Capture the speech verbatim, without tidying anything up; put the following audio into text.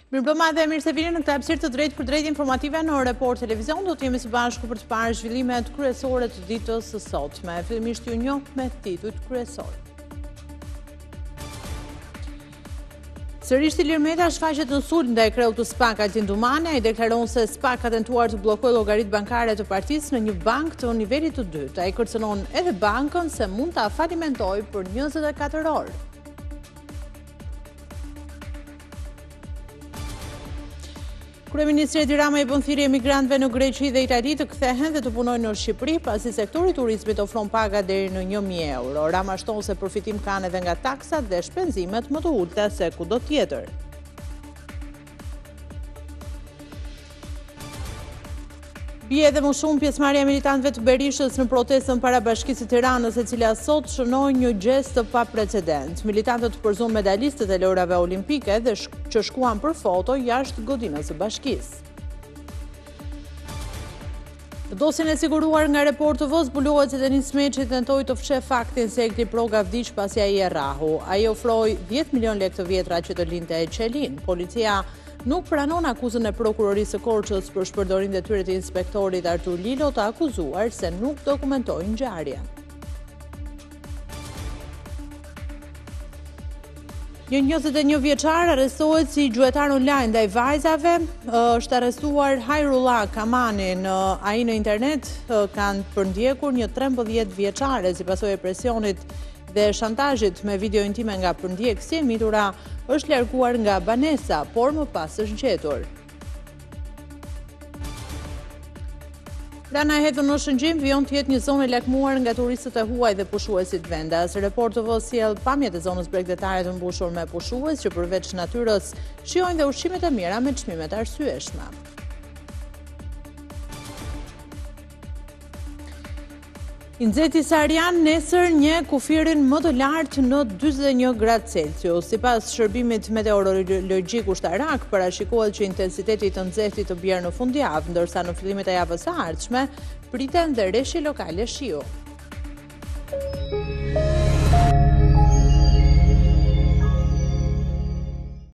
Mirëmbrëma dhe mirë se vini në këtë hapësirë të drejtë për drejtë informative në Report Televizion. Do të jemi së bashku për të parë zhvillimet kryesore të ditës së sotme. Fillimisht ju njoh me titujt kryesor. Sërish Ilir Meta shfaqet në sulm ndaj kreut të SPAK Altin Dumane. Ai deklaron se SPAK ka tentuar të bllokojë llogaritë bankare të partisë në një bankë të nivelit të dytë. Ai kërcënon edhe bankën se mund ta falimentojë për njëzet e katër orë. Kryeministri Edi Rama i bën thirrje emigrantëve në Greqi dhe Itali të kthehen dhe të punojnë në Shqipëri, pasi sektori i turizmit ofron paga deri në një mijë euro. Rama shton se përfitim kanë edhe nga taksat dhe shpenzimet më të ulta se kudo tjetër. Bie edhe më shumë pjesëmarrja e militantëve të Berishës në protestën para Bashkisë së Tiranës, e cila sot shënoi një gjest të paprecedent. Militantët përzuan medalistët e lojrave olimpike dhe që shkuan për foto jashtë godinës së bashkisë. Në dosjen e siguruar nga Report T V, zbulohet se Denis Meçi tentoi të fshehë faktin se Ekti Proga vdiq pasi ai e rrahu. Ai ofroi dhjetë milion lekë të vjetra që të linte e qelin. Policia nuk pranon akuzën e prokurorisë së Korçës për shpërdorim dhe tyre të inspektorit Artur Lilo, të akuzuar se nuk dokumentoi ngjarjen. Një njëzet e një vjeçar arrestohet si gjuetar online ndaj vajzave. Është arrestuar Hajrullah Kamani. Ai në internet kanë përndjekur një trembëdhjetë vjeçare si pasojë e presionit dhe shantazhit me video intime nga përndjekësi. Mitura është larguar nga banesa, por më pas është gjetur. Lana e hedhur në Shëngjim vijon të jetë një zonë e lakmuar nga turistët e huaj dhe pushuesit vendas. Report T V sjell pamjet e zonës bregdetare të mbushur me pushues që përveç natyrës shijojnë dhe ushqimet e mira me çmime të arsyeshme. Inxeti Sarian nesër një kufirin më të lartë në dyzet e një gradë Celsius. Sipas shërbimit meteorologjik ushtarak, parashikohet që intensiteti i të nxehtit të bjerë në fundjavë, ndërsa në fillimet e javës së ardhshme priten dhe reshje lokale shiu.